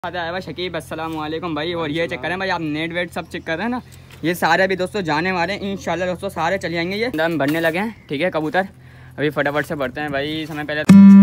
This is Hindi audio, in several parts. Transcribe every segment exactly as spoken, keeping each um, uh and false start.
आया भाई शकीब अस्सलाम वालेकुम भाई। और ये चेक करें भाई, आप नेट वेट सब चेक कर रहे हैं ना, ये सारे भी दोस्तों जाने वाले हैं इंशाल्लाह दोस्तों, सारे चले जाएंगे। ये दम भरने लगे हैं, ठीक है कबूतर। अभी फटाफट से भरते हैं भाई, समय पहले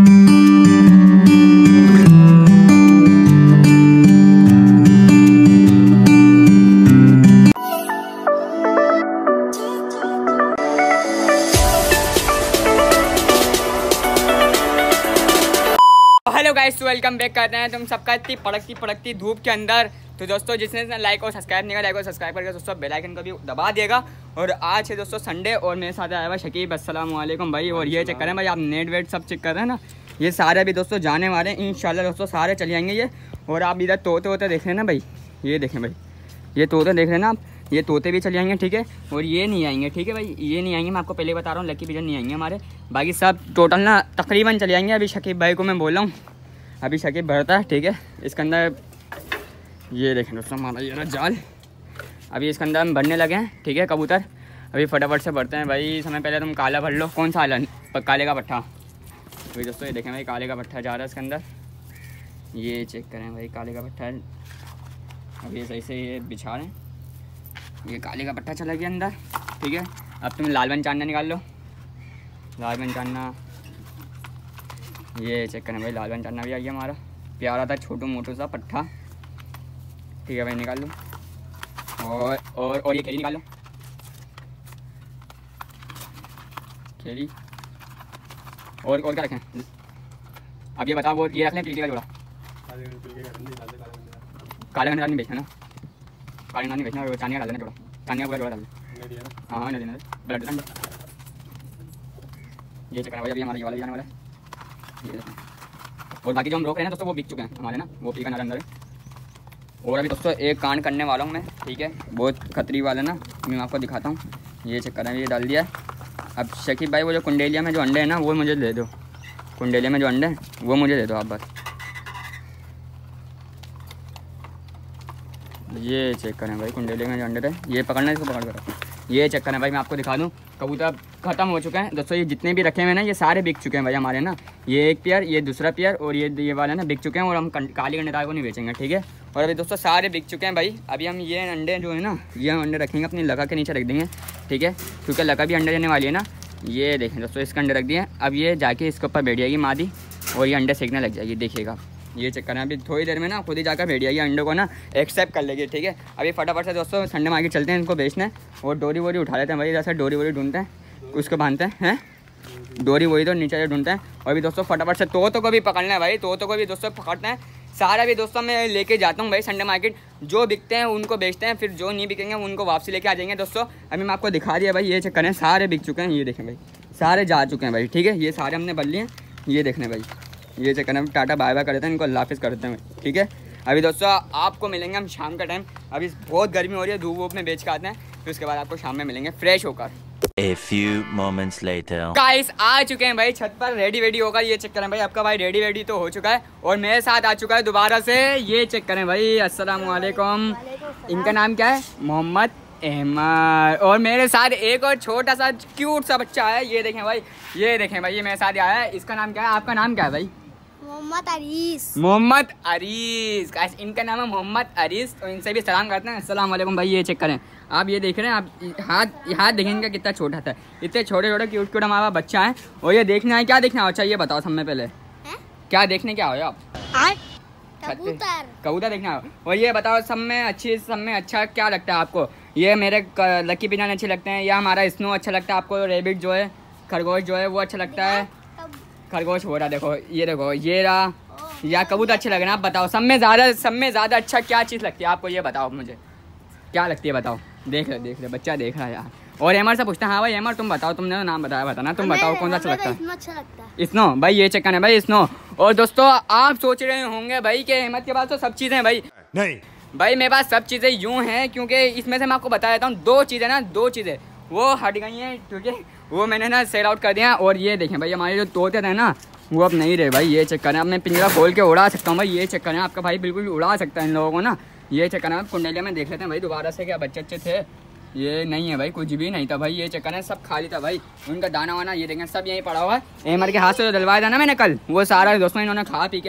हेलो गाइस, वेलकम बैक करते हैं तुम सबका इतनी पड़कती पड़कती धूप के अंदर। तो दोस्तों जिसने लाइक और सब्सक्राइब नहीं किया, लाइक और सब्सक्राइब करके दोस्तों बेल आइकन को भी दबा देगा। और आज है दोस्तों संडे और मेरे साथ आया हुआ शकीब अस्सलाम वालेकुम भाई। और ये चेक करें भाई, आप नेट वेट सब चेक कर रहे हैं ना, ये सारे भी दोस्तों जाने वाले हैं इंशाल्लाह दोस्तों, सारे चले जाएंगे ये। और आप इधर तोते वोते देख रहे हैं ना भाई, ये देखें भाई, ये तोते देख रहे हैं ना आप, ये तोते भी चले जाएंगे, ठीक है। और ये नहीं आएंगे, ठीक है भाई, ये नहीं आएंगे, मैं आपको पहले बता रहा हूँ, लकी पिजन नहीं आएंगे हमारे। बाकी सब टोटल ना तकरीबन चले जाएंगे। अभी शकीब भाई को मैं बोल रहा हूँ, अभी शकीब भरता है, ठीक है। इसके अंदर ये देखें दोस्तों हमारा ये ना जाल, अभी इसके अंदर हम भरने लगे हैं, ठीक है कबूतर। अभी फटाफट से भरते हैं भाई। समय पहले तुम काला भर लो, कौन सा आलन काले का पट्ठा। अभी दोस्तों ये देखें भाई, काले का पट्ठा जा रहा है इसके अंदर, ये चेक करें भाई, काले का पट्ठा है। अभी सही से ये बिछा रहे हैं, ये काले का पट्ठा चला गया अंदर, ठीक है। अब तुम लाल पंचान्ना निकाल लो, लाल पंचान्ना, ये चेक करें भाई, लाल पंचान्ना भी आ गया हमारा, प्यारा था छोटू मोटू सा पट्ठा, ठीक है भाई निकाल लो। और और और ये खेली निकाल लो, खेली। और और क्या रखें अब ये बताओ, वो ये रख लें पिलके का जोड़ा, काले का नहीं बेचना ना, काले का नहीं बेचना, चांदी का डाल देना जोड़ा, चांदी का पूरा जोड़ा डाल दे। हाँ नहीं देना ब्लड देना। ये चेक करें भाई, अभी हमारा ये वाला जाने वाला है, ये और बाकी जो हम रोक रहे हैं दोस्तों वो बिक चुके हैं हमारे ना, वो पी का अंदर है। और अभी दोस्तों एक कांड करने वाला हूँ मैं, ठीक है, बहुत खतरी वाला ना, मैं आपको दिखाता हूँ। ये चेक करें, ये डाल दिया है। अब शकीब भाई वो जो कुंडेलिया में जो अंडे हैं ना, वो मुझे दे दो, कुंडेलिया में जो अंडे हैं वो मुझे दे दो आप बस। ये चेक करें भाई, कुंडेलिया में जो अंडे थे, ये पकड़ना, इसको पकड़ कर ये चेक करें भाई, मैं आपको दिखा दूँ। कबूतर ख़त्म हो चुके हैं दोस्तों, ये जितने भी रखे हुए ना ये सारे बिक चुके हैं भाई हमारे ना। ये एक पेयर, ये दूसरा पेयर और ये ये वाला ना बिक चुके हैं, और हम काली गंडेदार को नहीं बेचेंगे, ठीक है। और अभी दोस्तों सारे बिक चुके हैं भाई। अभी हम ये अंडे जो है ना, ये हम अंडे रखेंगे अपनी लगा के नीचे रख देंगे, ठीक है, क्योंकि लगा भी अंडे देने वाली है ना। ये देखें दोस्तों, इसके अंडे रख दिए। अब ये जाके इसके ऊपर बैठ जाएगी मादी और ये अंडे सेकने लग जाएगी, देखिएगा। ये चेक करें, अभी थोड़ी देर में ना खुद ही जाकर बैठ जाएगी, अंडे को ना एक्सेप्ट कर लेगी, ठीक है। अभी फटाफट से दोस्तों संडे मार्केट चलते हैं इनको बेचने, और डोरी वोरी उठा लेते हैं भाई, जैसे डोरी वोरी ढूंढते हैं, उसको बांधते हैं, हैं डोरी वोरी तो नीचे ढूंढते हैं। और भी दोस्तों फटाफट से तोतों को भी पकड़ना है भाई, तोतों को भी दोस्तों पकड़ते हैं। सारा भी दोस्तों मैं लेके जाता हूँ भाई संडे मार्केट, जो बिकते हैं उनको बेचते हैं, फिर जो नहीं बिकेंगे उनको वापसी लेके आ जाएंगे दोस्तों। अभी मैं आपको दिखा दिया भाई, ये चेक करें, सारे बिक चुके हैं, ये देखें भाई, सारे जा चुके हैं भाई, ठीक है। ये सारे हमने भर लिए हैं, ये देखने भाई, ये चेक करें, टाटा बाय बाय करते हैं, इनको अल्लाह हाफिज़ करते हैं, ठीक है। अभी दोस्तों आपको मिलेंगे हम शाम का टाइम, अभी बहुत गर्मी हो रही है, धूप वूप में बेच के आते हैं, फिर उसके बाद आपको शाम में मिलेंगे फ्रेश होकर। A few moments later. Guys आ चुके हैं भाई छत पर, रेडी वेडी होकर। ये चेक करें भाई, आपका भाई रेडी वेडी तो हो चुका है और मेरे साथ आ चुका है दोबारा से। ये चेक करें भाई, अस्सलाम वालेकुम। इनका नाम क्या है? मोहम्मद अहमद। और मेरे साथ एक और छोटा सा क्यूट सा बच्चा है, ये देखें भाई, ये देखें भाई, ये मेरे साथ आया है। इसका नाम क्या है? आपका नाम क्या है भाई? मोहम्मद अरीस। मोहम्मद अरीस। गाइस इनका नाम है मोहम्मद अरीस, तो इनसे भी सलाम करते हैं, अस्सलाम वालेकुम भाई। ये चेक करें आप, ये देख रहे हैं आप, हाथ हाथ देखें इनका कितना छोटा था, इतने छोटे छोटे क्यूट क्यूट हमारा बच्चा है। और ये देखना है, क्या देखना है? अच्छा ये बताओ सब में पहले है? क्या देखने क्या हो आप? कबूतर। कबूतर देखना हो। और ये बताओ सब में अच्छी, सब में अच्छा क्या लगता है आपको? ये मेरे लकी पिजन अच्छे लगते हैं, या हमारा स्नो अच्छा लगता है आपको? रेबिट जो है, खरगोश जो है वो अच्छा लगता है? खरगोश हो रहा, देखो ये देखो ये रहा, या कबूतर अच्छे लग रहे हैं? आप बताओ सब में ज़्यादा, सब में ज़्यादा अच्छा क्या चीज़ लगती है आपको? ये बताओ मुझे, क्या लगती है बताओ। देख रहे देख रहे बच्चा देख रहा है यार। और एमर से पूछता है, हाँ भाई एमर तुम बताओ, तुमने नाम बताया, बताना तुम बताओ कौन सा अच्छा लगता है? अच्छा लगता है स्नो भाई, ये चेक है भाई स्नो। और दोस्तों आप सोच रहे होंगे भाई कि अहमद के पास तो सब चीज़ें भाई, नहीं भाई मेरे पास सब चीज़ें यूँ हैं, क्योंकि इसमें से मैं आपको बता देता हूँ, दो चीज़ें ना, दो चीज़ें वो हट गई हैं, क्योंकि वो मैंने ना सेल आउट कर दिया। और ये देखें भाई, हमारे जो तोते थे ना वो अब नहीं रहे भाई। ये चेक करें, अब मैं पिंजरा खोल के उड़ा सकता हूँ भाई, ये चेक करें, आपका भाई बिल्कुल उड़ा सकता है इन लोगों को ना। ये चेक करें, कुंडेलिया में देख लेते हैं भाई दोबारा से, क्या बच्चे अच्छे थे? ये नहीं है भाई, कुछ भी नहीं था भाई। ये चेक करें, सब खाली था भाई, उनका दाना वाना ये देखें सब यहीं पड़ा हुआ है। एमर के हाथ से जो डलवाया था ना मैंने कल, वो सारा दोस्तों इन्होंने खा पी के ना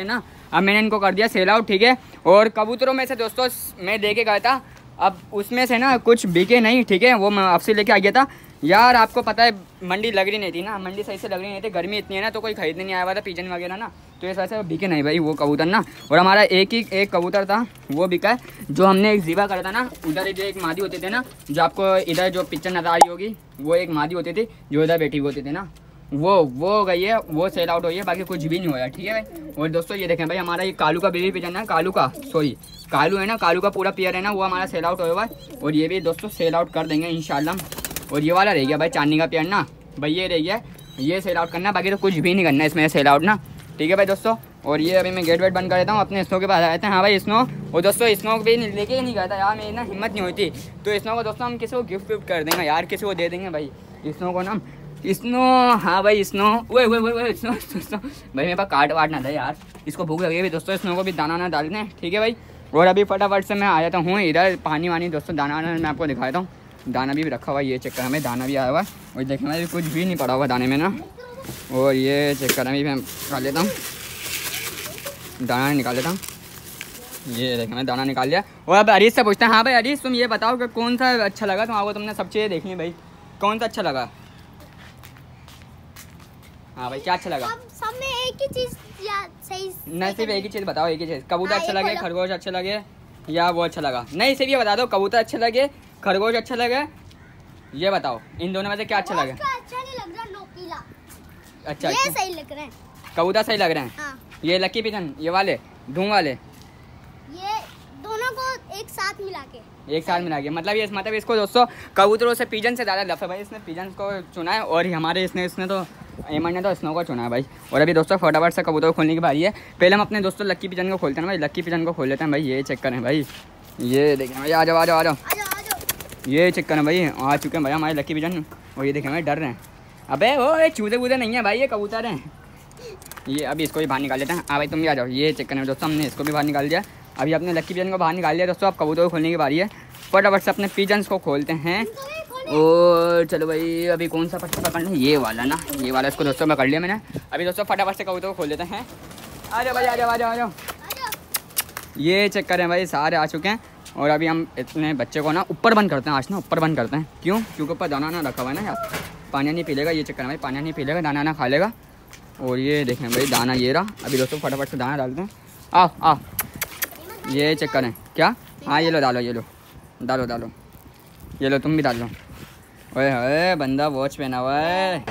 अब मैंने इनको कर दिया सेल आउट, ठीक है। और कबूतरों में से दोस्तों मैं दे के गया था, अब उसमें से ना कुछ बिके नहीं, ठीक है, वो मैं आपसे लेके आ गया था यार। आपको पता है मंडी लग रही नहीं थी ना, मंडी सही से लग रही नहीं थी, गर्मी इतनी है ना, तो कोई खरीदने नहीं आया हुआ था पिजन वगैरह ना, तो इस वजह से बिके नहीं भाई वो कबूतर ना। और हमारा एक ही एक कबूतर था वो बिका है, जो हमने एक ज़िबा करा था ना, उधर जो एक मादी होते थे ना, जो आपको इधर जो पिक्चर नजर आ रही होगी, वो एक मादी होती थी जो इधर बैठी होती थी ना, वो वो हो गई है, वो सेल आउट हुई है, बाकी कुछ भी नहीं हुआ, ठीक है भाई। और दोस्तों ये देखें भाई, हमारा ये कालू का बेबी पिजन है, कालू का सॉरी कालू है ना, कालू का पूरा पेयर है ना, वो हमारा सेल आउट हुआ है। और ये भी दोस्तों सेल आउट कर देंगे इंशाल्लाह। और ये वाला रह गया भाई चांदी का पेयर ना भाई, ये रह गया, ये सेल आउट करना, बाकी तो कुछ भी नहीं करना इसमें सेल आउट ना, ठीक है भाई दोस्तों। और ये अभी मैं गेट वेट बंद कर देता हूँ, अपने स्नो के पास आए थे। हाँ भाई स्नो, और दोस्तों स्नो भी लेके ही नहीं गया था यार, मेरी ना हिम्मत नहीं होती, तो स्नो को दोस्तों हम किसी को गिफ्ट विफ्ट कर देंगे यार, किसी को दे देंगे भाई स्नो को ना, स्नो। हाँ भाई स्नो, वो वो वो स्नो स्नो भाई मेरे पास कार्ड वार्ड ना था यार, इसको भूख लगी है दोस्तों, स्नो को भी दाना ना डालते हैं, ठीक है भाई। और अभी फटाफट से मैं आ जाता हूँ इधर, पानी वानी दोस्तों दाना वाना मैं आपको दिखाता हूँ, दाना भी रखा हुआ है, ये चेक कर हमें दाना भी आया हुआ है, और देखना भाई कुछ भी नहीं पड़ा हुआ दाने में ना। और ये चेक कर अभी मैं निकाल लेता हूँ, दाना निकाल लेता हूँ, ये देखना मैं दाना निकाल लिया। और अब हरीश से पूछते हैं, हाँ भाई हरीश तुम ये बताओ कि कौन सा अच्छा लगा तुम्हारा, तुमने सब चीज़ें देखी भाई, कौन सा अच्छा लगा? हाँ भाई क्या अच्छा लगा? सब सब में एक ही चीज या सही नहीं सिर्फ एक ही चीज़ बताओ, एक ही चीज़, कबूतर हाँ, अच्छा एक लगे, बोलो। खरगोश अच्छा लगे, या वो अच्छा लगा? नहीं सिर्फ ये बता दो, कबूतर अच्छा लगे, खरगोश अच्छा लगे, ये बताओ इन दोनों में से क्या अच्छा लगे? उसका अच्छा नहीं लग रहा, नोकीला। अच्छा ये अच्छा, सही लग रहे हैं। कबूतर सही लग रहे हैं। हाँ, ये लकी पिजन, ये वाले धूम वाले, ये दोनों को एक साथ मिला के एक साल मिला के, मतलब ये मतलब इसको दोस्तों कबूतरों से पिजन से ज़्यादा लफ है भाई, इसने पिजन को चुना है, और हमारे इसने इसने तो एमन ने तो स्नो को चुना है भाई। और अभी दोस्तों फटाफट से कबूतर खोलने की बारी है, पहले हम अपने दोस्तों लक्की पिजन को खोलते हैं भाई, लक्की पिजन को खोल लेते हैं भाई, ये चेक करें भाई, ये देखें भाई, आ जाओ आ जाओ आ जाओ, आ जाओ आ जाओ। ये चेक करें भाई, आ चुके हैं भाई हमारे लक्की पिजन, और ये देखें भाई डर रहे हैं, अबे वो ये चूजे वूजे नहीं है भाई, ये कबूतर हैं। ये अभी इसको भी बाहर निकाल लेते हैं, हाँ भाई तुम भी आ जाओ, ये चेक करें दोस्तों, हमने इसको भी बाहर निकाल दिया, अभी अपने लक्की पिजन को बाहर निकाल लिया दोस्तों, अब कबूतर को खोलने की बारी है, फटाफट से अपने पिजन्स को खोलते हैं। और चलो भाई अभी कौन सा पट्टा पकड़ना है, ये वाला ना, ये वाला इसको दोस्तों पकड़ लिया मैंने, अभी दोस्तों फटाफट से कबूतर को खोल देते हैं। आ जाओ भाई आ जाओ आ जाओ आ जाओ, ये चेक करें भाई सारे आ चुके हैं। और अभी हम इतने बच्चे को ना ऊपर बंद करते हैं, आज ना ऊपर बंद करते हैं, क्यों? क्योंकि ऊपर दाना ना रखा हुआ है ना यार, पानी नहीं पी लेगा, ये चेक करें भाई, पानी नहीं पी लेगा, दाना ना खा लेगा। और ये देखें भाई दाना ये रहा, अभी दोस्तों फटाफट से दाना डालते हैं, आओ आओ, ये चेक करें क्या, हाँ ये लो डालो, ये लो डालो डालो, ये लो तुम भी डाल लो। ओए होए बंदा वॉच पहना हुआ है,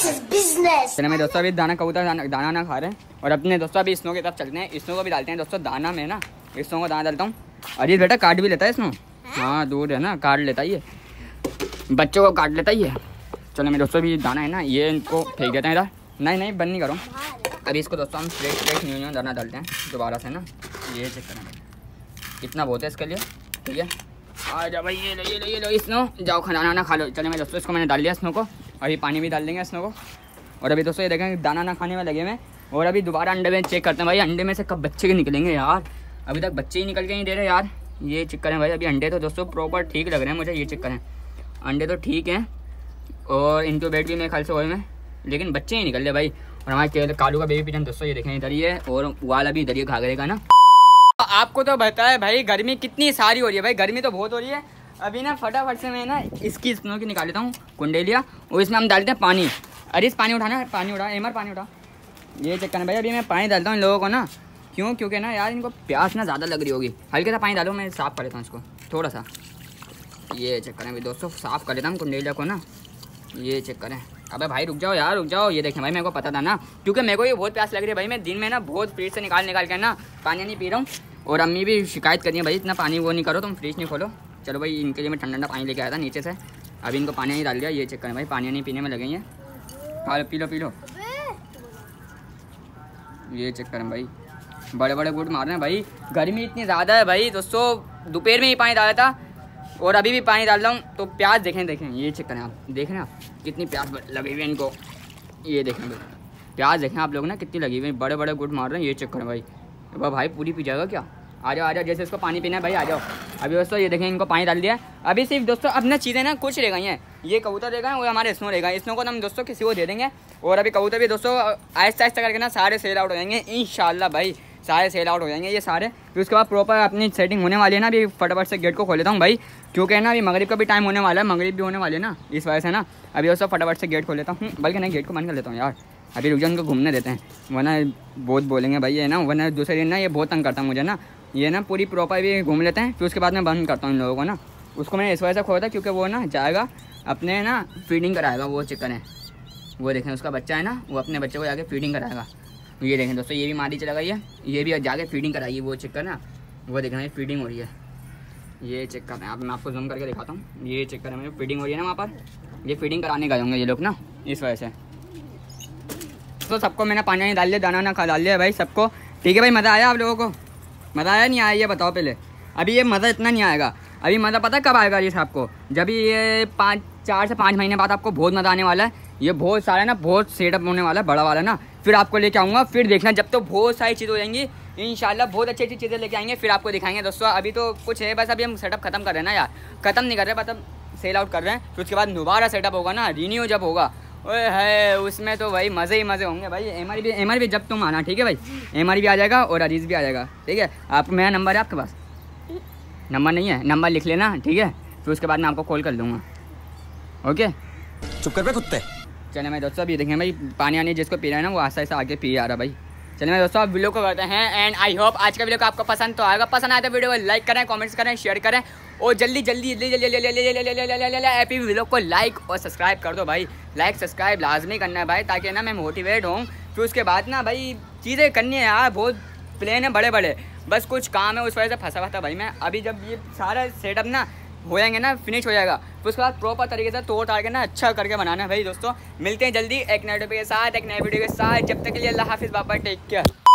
चलो मैं दोस्तों अभी दाना कबूतर दाना, दाना ना खा रहे हैं, और अपने दोस्तों अभी स्नो की तरफ चलते हैं, स्नो को भी डालते हैं दोस्तों दाना में ना, स्नो को दाना डालता हूँ। अरे बेटा काट भी लेता है स्नो, हाँ दूर है ना, काट लेता है ये, बच्चों को काट लेता ही है। चलो मैं दोस्तों भी दाना है ना, ये इनको फेंक देते हैं इधर, नहीं नहीं बंद नहीं करो, अभी इसको दोस्तों हम फ्रेश फ्रेश न्यू न्यू दाना डालते हैं दोबारा से ना, ये चेक करना इतना बहुत है इसके लिए, ठीक है। आ जाओ भाई, ये लो ये लो ये लो स्नो, जाओ खाना वाना खा लो। चलिए मैं दोस्तों इसको मैंने डाल दिया स्नो को, अभी पानी भी डाल देंगे स्नो को। और अभी दोस्तों ये देखें दाना ना खाने में लगे हुए, और अभी दोबारा अंडे में चेक करते हैं भाई, अंडे में से कब बच्चे के निकलेंगे यार, अभी तक बच्चे ही निकल के नहीं दे रहे यार। ये चेक करें भाई, अभी अंडे तो दोस्तों प्रॉपर ठीक लग रहे हैं मुझे, ये चेक करें अंडे तो ठीक हैं, और इनके वेट भी मेरे ख्याल से हुए में, लेकिन बच्चे ही निकल रहे भाई। और हमारे कालू का बेबी पिजन दोस्तों ये देखें इधर ही है, और वाला भी इधर ही घाघरे का ना। आपको तो बताया भाई गर्मी कितनी सारी हो रही है भाई, गर्मी तो बहुत हो रही है। अभी ना फटाफट से मैं ना इसकी स्नो की निकाल लेता हूँ कुंडेलिया, और इसमें हम डालते हैं पानी। अरे इस पानी उठाना, पानी उठा एमर पानी उठा, ये चेक करना भाई। अभी मैं पानी डालता हूँ इन लोगों को ना, क्यों? क्योंकि ना यार इनको प्यास ना ज़्यादा लग रही होगी, हल्के सा पानी डालो, मैं साफ़ कर लेता हूँ इसको थोड़ा सा। ये चेक करें भाई दोस्तों, साफ़ कर लेता हूँ कुंडेलिया को ना, ये चेक करें। अबे भाई रुक जाओ यार रुक जाओ, ये देखें भाई मेरे को पता था ना, क्योंकि मेरे को ये बहुत प्यास लग रही है भाई, मैं दिन में ना बहुत फ्रिज से निकाल निकाल के ना पानी नहीं पी रहा हूँ, और अम्मी भी शिकायत करी है भाई इतना पानी वो नहीं करो, तुम फ्रिज नहीं खोलो। चलो भाई इनके लिए मैं ठंडा ठंडा पानी लेके आया था नीचे से, अभी इनको पानी नहीं डाल दिया। ये चेक करें भाई, पानी नहीं पीने में लगे हैं, हाँ पी लो पी लो। ये चेक करें भाई, बड़े बड़े गुट मार रहे हैं भाई, गर्मी इतनी ज़्यादा है भाई दोस्तों, दोपहर में ही पानी डाला था और अभी भी पानी डाल रहा हूँ, तो प्यास देखें देखें, ये चेक करें आप, देखें आप कितनी प्यास लगी हुई है इनको, ये देखें भाई प्यास देखें आप लोग ना कितनी लगी हुई, बड़े बड़े गुट मार रहे हैं। ये चेक करें भाई, अब भाई पूरी पी जाएगा क्या? आ जाओ आ जाओ, जैसे इसको पानी पीना है भाई आ जाओ। अभी दोस्तों ये देखें इनको पानी डाल दिया है, अभी सिर्फ दोस्तों अब ना चीज़ें ना कुछ रह गई हैं, ये कबूतर रहेगा और हमारे स्नो रहेगा, स्नो को हम दोस्तों किसी को दे देंगे, और अभी कबूतर भी दोस्तों आहिस्ता आहिस्ता करके ना सारे सेल आउट हो जाएंगे इंशाल्लाह भाई, सारे सेल आउट हो जाएंगे ये सारे। फिर उसके बाद प्रॉपर अपनी सेटिंग होने वाली है ना, अभी फटाफट से गेट को खोल लेता हूँ भाई, क्योंकि है ना अभी मगरिब का भी टाइम होने वाला है, मगरिब भी होने वाली है ना, इस वजह से ना अभी दोस्तों फटाफट से गेट खोल लेता हूँ। बल्कि नहीं, गेट को बंद कर लेता हूँ यार, अभी रुक जाओ उनको घूमने देते हैं, वरना बहुत बोलेंगे भाई ये ना, वरना दूसरे दिन ना ये बहुत तंग करता है मुझे ना, ये ना पूरी प्रॉपर भी घूम लेते हैं, फिर उसके बाद मैं बंद करता हूँ इन लोगों को ना। उसको मैंने इस वजह से खोला था क्योंकि वो ना जाएगा अपने ना फीडिंग कराएगा, वो चिकन है, वो देखें उसका बच्चा है ना, वो अपने बच्चे को जाके फीडिंग कराएगा। ये देखें दोस्तों, ये भी मादी चला गई है, ये भी जाके फीडिंग कराइए, वो चिकन ना, वो देखना ये फीडिंग हो रही है, ये चेक कर रहे हैं आप, मैं आपको जूम करके दिखाता हूँ, ये चेक करें मेरी फीडिंग हो रही है ना वहाँ पर, ये फीडिंग कराने गए होंगे ये लोग ना, इस वजह से। तो सबको मैंने पानी नहीं डाल लिया, दाना ना खा डाल लिया भाई सबको, ठीक है भाई। मज़ा आया आप लोगों को? मज़ा आया नहीं आया ये बताओ पहले। अभी ये मज़ा इतना नहीं आएगा, अभी मज़ा पता है कब आएगा ये आपको, जब ये पाँच चार से पाँच महीने बाद आपको बहुत मज़ा आने वाला है, ये बहुत सारा ना बहुत सेटअप होने वाला है बड़ा वाला ना, फिर आपको लेके आऊँगा, फिर देखना जब तो बहुत सारी चीज़ हो जाएंगी इंशाल्लाह, बहुत अच्छी अच्छी चीज़ें लेके आएंगे, फिर आपको दिखाएंगे दोस्तों। अभी तो कुछ है बस, अभी हम सेटअप खत्म कर रहे हैं ना यार, खत्म नहीं कर रहे मतलब सेल आउट कर रहे हैं, फिर उसके बाद दोबारा सेटअप होगा ना, रिन्यू जब होगा ओए है उसमें तो भाई मज़े ही मज़े होंगे भाई। एम आर भी एम आर भी जब तुम आना, ठीक है भाई, एम आर भी आ जाएगा और अजीज़ भी आ जाएगा, ठीक है। आप मेरा नंबर है आपके पास? नंबर नहीं है, नंबर लिख लेना, ठीक है, फिर उसके बाद मैं आपको कॉल कर लूँगा, ओके। चुप कर पे कुत्ते। चले मैं दोस्तों अभी देखें भाई, पानी आनी जिसको पी रहा है ना वो आस्ता आस्ता आगे पी आ रहा भाई। चलिए मैं दोस्तों आप वीडियो को करते हैं एंड आई होप आज का वीडियो को आपको पसंद तो आएगा, पसंद आए तो वीडियो को लाइक करें, कमेंट्स करें, शेयर करें और जल्दी जल्दी जल्दी जल्दी जल्दी हैप्पी वीडियो को लाइक और सब्सक्राइब कर दो भाई, लाइक सब्सक्राइब लाजमी करना है भाई, ताकि ना मैं मोटिवेट हूँ, फिर उसके बाद ना भाई चीज़ें करनी है यार, बहुत प्लान है बड़े बड़े, बस कुछ काम है उस वजह से फंसा हुआ था भाई मैं। अभी जब ये सारा सेटअप ना हो जाएंगे ना, फिनिश हो जाएगा, फिर उसके बाद प्रॉपर तरीके से तोड़ ताड़ के ना अच्छा करके बनाना है भाई। दोस्तों मिलते हैं जल्दी एक नए वीडियो के साथ, एक नए वीडियो के साथ, जब तक के लिए अल्लाह हाफिज़, बाबा टेक केयर।